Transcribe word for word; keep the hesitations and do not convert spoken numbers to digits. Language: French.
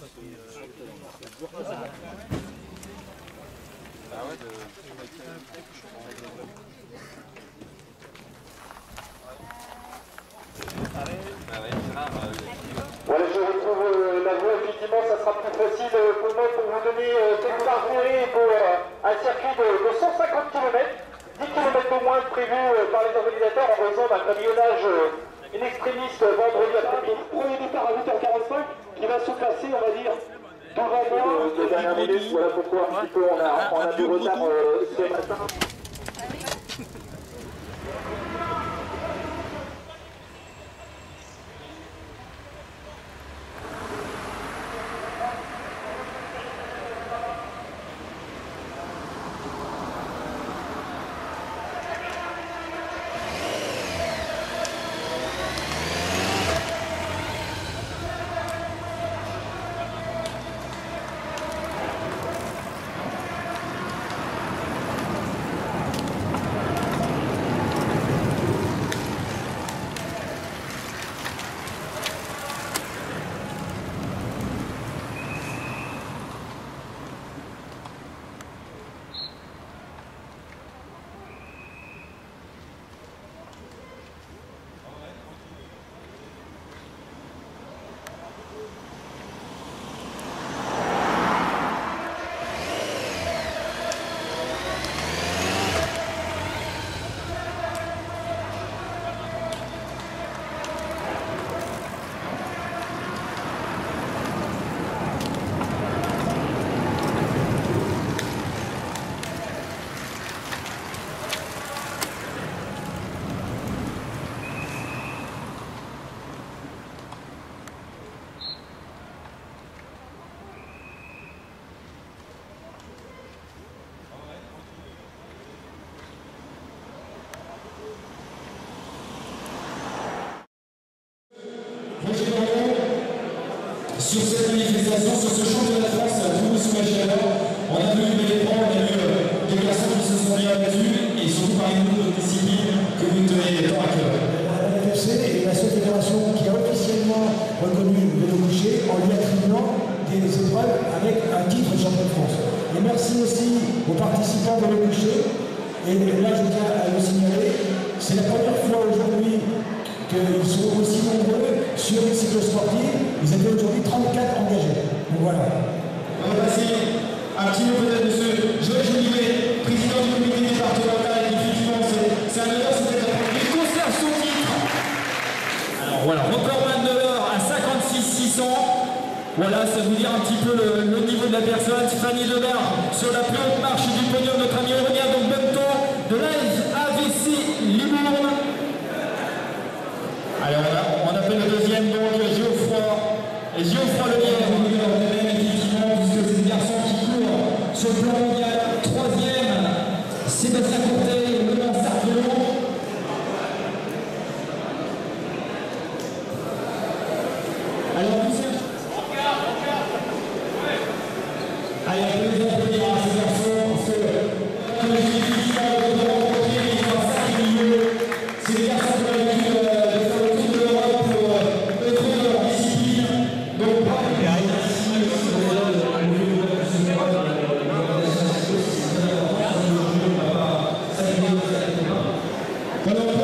Voilà, je retrouve euh, la voie, effectivement, ça sera plus facile euh, pour moi pour vous donner euh, quelques parcours pour euh, un circuit de, de cent cinquante kilomètres, dix kilomètres au moins prévus euh, par les organisateurs en raison d'un cambriolage euh, in extremis euh, vendredi après-midi. Premier départ à huit heures quarante-cinq qui va se passer, on va dire, devant moi de dernière minute. Voilà pourquoi un petit peu on a, on a du retard euh, ce matin. Sur cette manifestation, sur ce championnat de France à Toulouse-Chaleur, on a vu des épreuves, on a vu euh, des garçons qui se sont bien battus et surtout parmi nous notre discipline que vous tenez tant à cœur. La F C est la seule fédération qui a officiellement reconnu le vélo couché en lui attribuant des épreuves avec un titre de champion de France. Et merci aussi aux participants de vélo couché. Et là, je tiens à le signaler, c'est la première fois aujourd'hui qu'ils sont aussi nombreux sur les cycles sportifs. Ils étaient aujourd'hui trente-quatre engagés. Donc voilà. On va passer un petit mot peut-être de ce Joël Jolivet, président du comité départemental, et effectivement c'est un honneur, c'est peut-être il conserve son titre. Alors voilà, recordman de l'heure à cinquante-six six cents. Voilà, ça vous dire un petit peu le, le niveau de la personne. Fanny Lebert sur la plus haute marche du podium, notre ami Aurélien donc Bento de l'A V C Libourne. Alors on, a, on appelle le deuxième donc Geoffroy, et Geoffroy Lelière, vous voulez leur donner effectivement, puisque c'est des garçons qui courent sur le plan mondial. Troisième, Sébastien Courtet, Le Mans Sartelot. Alors vous savez, allez, on peut les applaudir à ces garçons, parce que comme je l'ai dit, ils vont rencontrer, ils vont sacré milieu. C'est des garçons qui ont l'habitude de faire le tour de l'Europe pour œuvrer dans leur discipline. Donc, voilà,